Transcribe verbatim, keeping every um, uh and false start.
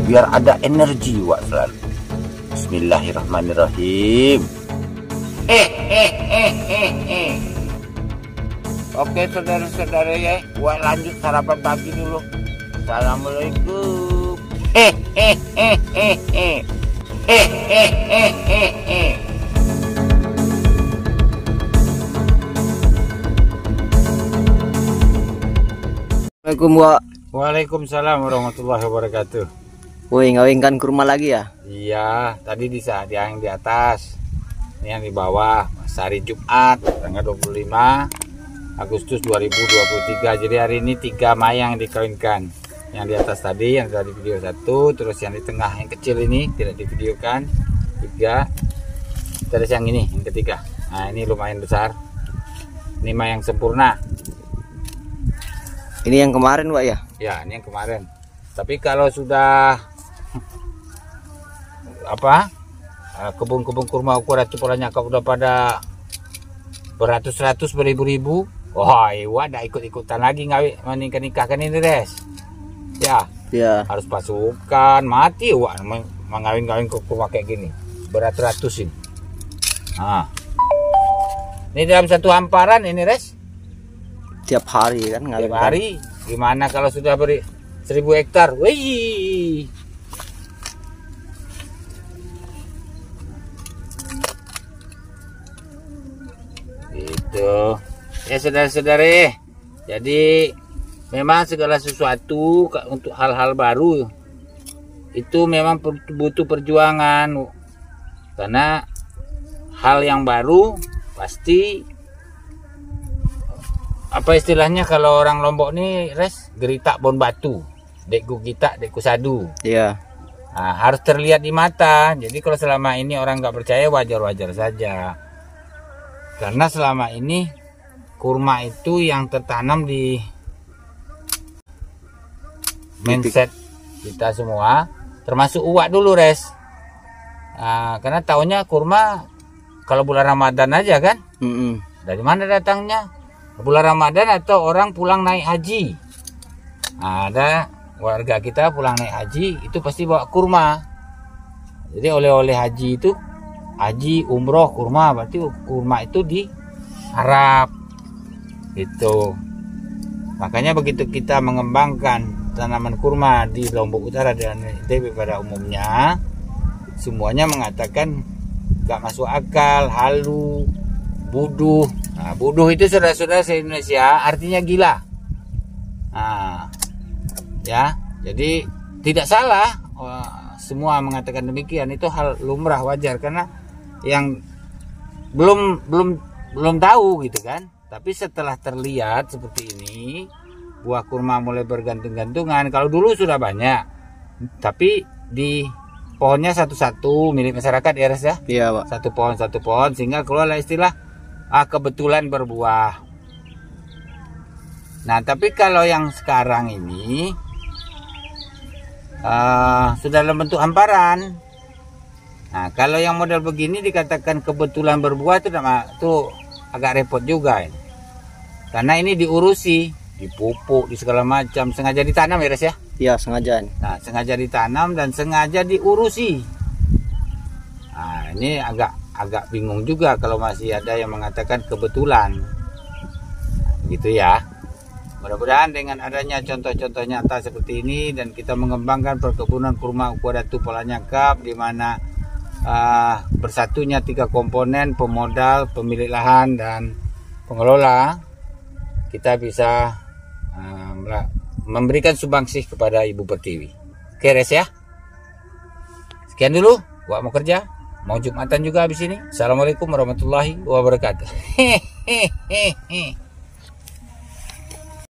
biar ada energi Wak selalu. Bismillahirrahmanirrahim. Eh eh eh eh eh. Oke saudara-saudara ya, Wak lanjut sarapan pagi dulu. Assalamualaikum. Eh eh eh eh eh. Eh eh eh eh eh. Assalamualaikum Wak. Waalaikumsalam warahmatullahi wabarakatuh. Woi, ngawinkan kurma lagi ya? Iya, tadi di saat yang di atas, ini yang di bawah. Hari Jumat tanggal dua puluh lima Agustus dua ribu dua puluh tiga. Jadi hari ini tiga mayang dikawinkan. Yang di atas tadi yang sudah di video satu, terus yang di tengah yang kecil ini tidak divideokan tiga, terus yang ini yang ketiga. Nah ini lumayan besar. Ini mayang sempurna. Ini yang kemarin Wak ya? Ya ini yang kemarin. Tapi kalau sudah apa kebun-kebun kurma ukuran polanya kau udah pada beratus-ratus beribu-ribu, wah Iwa dah ikut-ikutan lagi ngawin menikah-nikahkan ini Res ya. Ya harus pasukan mati Iwa mengawin-kawin kurma kayak gini beratus-ratus ini. Nah ini dalam satu hamparan ini Res tiap hari kan ngawin. Tiap hari gimana kalau sudah beri seribu hektar. Wih, itu ya saudara-saudara. Jadi memang segala sesuatu untuk hal-hal baru itu memang butuh perjuangan, karena hal yang baru pasti apa istilahnya kalau orang Lombok nih Res, geritak bon batu, dekku kita dekku sadu. Iya. Nah, harus terlihat di mata. Jadi kalau selama ini orang nggak percaya wajar-wajar saja. Karena selama ini kurma itu yang tertanam di mindset kita semua, termasuk Uwak dulu Res. Nah, karena taunya kurma kalau bulan Ramadan aja kan. Mm -mm. Dari mana datangnya? Bulan Ramadan atau orang pulang naik haji. Nah, ada warga kita pulang naik haji itu pasti bawa kurma. Jadi oleh-oleh haji itu haji, umroh, kurma, berarti kurma itu diharap itu. Makanya begitu kita mengembangkan tanaman kurma di Lombok Utara dan N T B pada umumnya, semuanya mengatakan gak masuk akal, halu, buduh. Nah, buduh itu saudara-saudara se-Indonesia artinya gila. Nah, ya, jadi tidak salah. Wah, semua mengatakan demikian, itu hal lumrah, wajar, karena yang belum belum belum tahu gitu kan. Tapi setelah terlihat seperti ini, buah kurma mulai bergantung-gantungan. Kalau dulu sudah banyak, tapi di pohonnya satu-satu milik masyarakat ya Res ya. Iya Pak. Satu pohon satu pohon sehingga keluarlah istilah ah, kebetulan berbuah. Nah tapi kalau yang sekarang ini uh, sudah dalam bentuk hamparan. Nah kalau yang model begini dikatakan kebetulan berbuah itu, itu agak repot juga ini. Karena ini diurusi, dipupuk, di segala macam, sengaja ditanam ya Res ya? Iya sengaja. Nah sengaja ditanam dan sengaja diurusi. Nah ini agak agak bingung juga kalau masih ada yang mengatakan kebetulan, gitu ya. Mudah-mudahan dengan adanya contoh-contoh nyata seperti ini dan kita mengembangkan perkebunan kurma Ukuadatu Polanyakap, di mana uh, bersatunya tiga komponen, pemodal, pemilik lahan dan pengelola, kita bisa uh, memberikan sumbangsih kepada Ibu Pertiwi. Oke Res ya. Sekian dulu, Wak mau kerja. Mau Jumatan juga habis ini. Assalamualaikum warahmatullahi wabarakatuh. Hehehe.